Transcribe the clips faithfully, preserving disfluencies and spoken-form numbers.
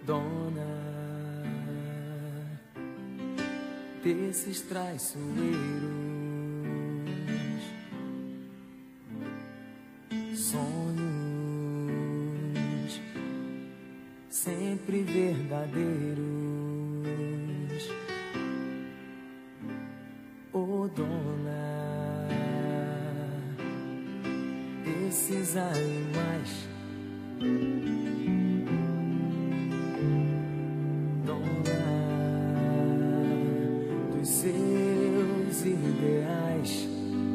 dona desses traiçoeiros, sonhos sempre verdadeiros. Oh, dona desses animais, seus ideais.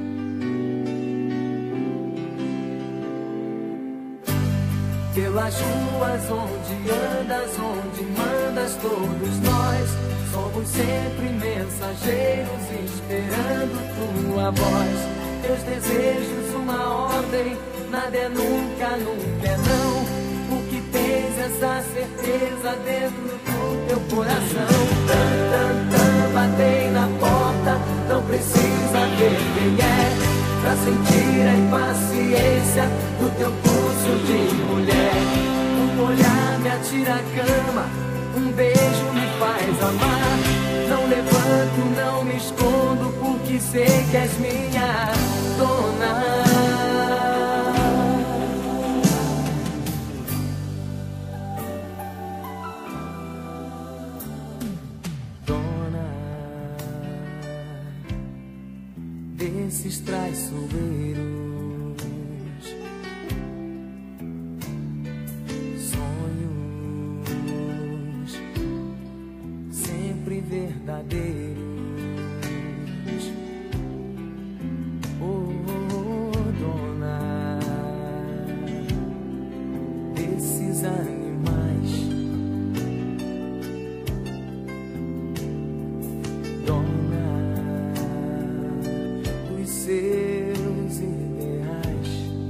Pelas ruas onde andas, onde mandas, todos nós somos sempre mensageiros esperando tua voz. Teus desejos, uma ordem, nada é nunca, nunca é não. O que tens essa certeza dentro do teu coração. Tan, tan, tan, batei na porta, não precisa ver quem é, pra sentir a impaciência do teu pulso de mulher. Um olhar me atira a cama, um beijo me faz amar. Não levanto, não me escondo, porque sei que és minha dona. Desses traiçoeiros, sonhos sempre verdadeiros. Oh, dona desses animais, dona seus ideais.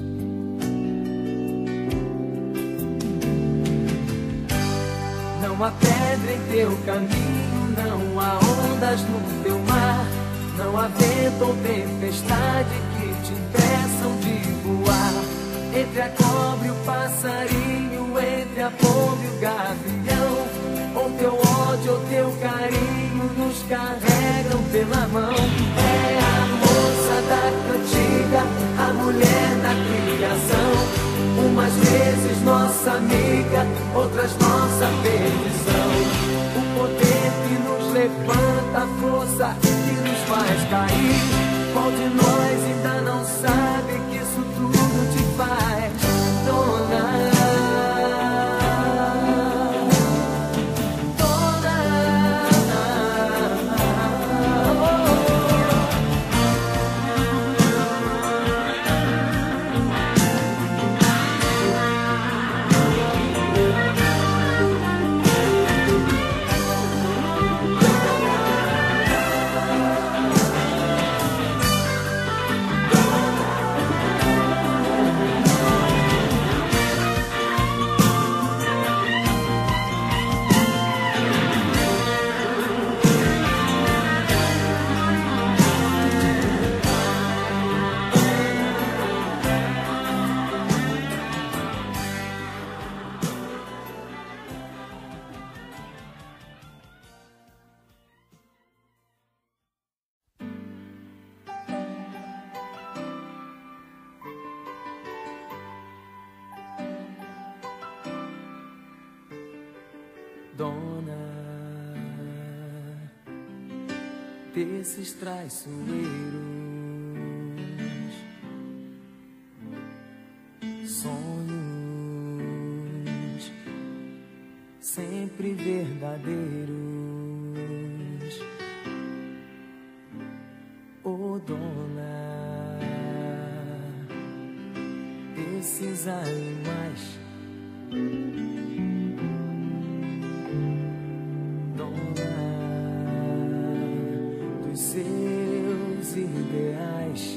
Não há pedra em teu caminho, não há ondas no teu mar, não há vento ou tempestade que te impeçam de voar. Entre a cobra e o passarinho, entre a pomba e o gavião, ou teu ódio ou teu carinho nos carregam pela mão. É a moça da cantiga, a mulher da criação, umas vezes nossa amiga, outras nossa perdição. O poder que nos levanta, a força que nos faz cair. Qual de nós ainda não sabe que isso tudo te faz dona? Dona desses traiçoeiros, sonhos sempre verdadeiros. Oh, dona desses animais, seus ideais.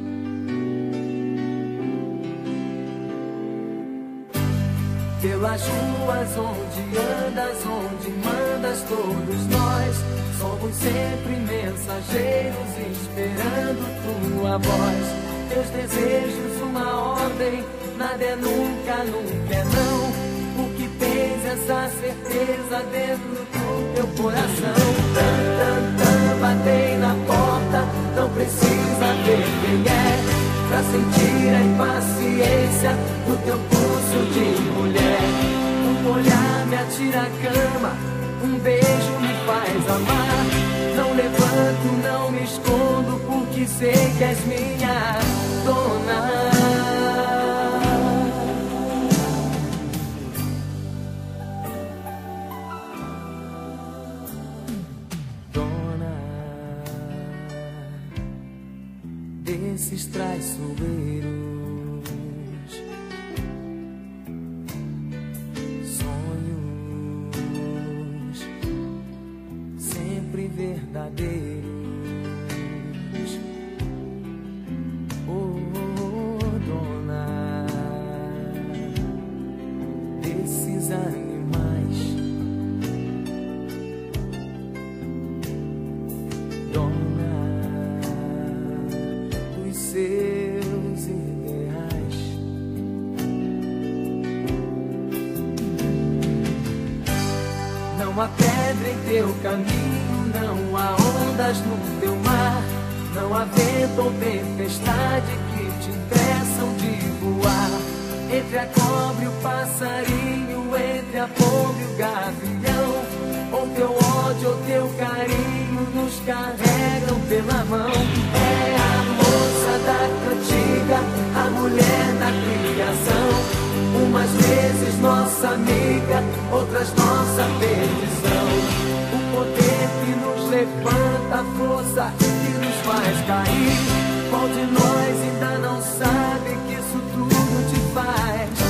Pelas ruas onde andas, onde mandas, todos nós somos sempre mensageiros esperando tua voz. Teus desejos, uma ordem, nada é nunca, nunca é não. O que tem vez essa certeza dentro do teu coração. Tan, tan, tan, batei na porta, não precisa ver quem é pra sentir a impaciência do teu pulso de mulher. Um olhar me atira a cama, um beijo me faz amar. Não levanto, não me escondo, porque sei que és minha dona. Dona desses traiçoeiros, verdadeiros. Oh, oh, dona desses animais, dona dos seus ideais. Não há pedra em teu caminho, não há ondas no teu mar, não há vento ou tempestade que te impeçam de voar. Entre a cobra e o passarinho, entre a pomba e o gavião, ou teu ódio ou teu carinho nos carregam pela mão. É a moça da cantiga, a mulher da criação, umas vezes nossa amiga, outras nossa perdição. O poder que nos levanta, a força que nos faz cair. Qual de nós ainda não sabe que isso tudo te faz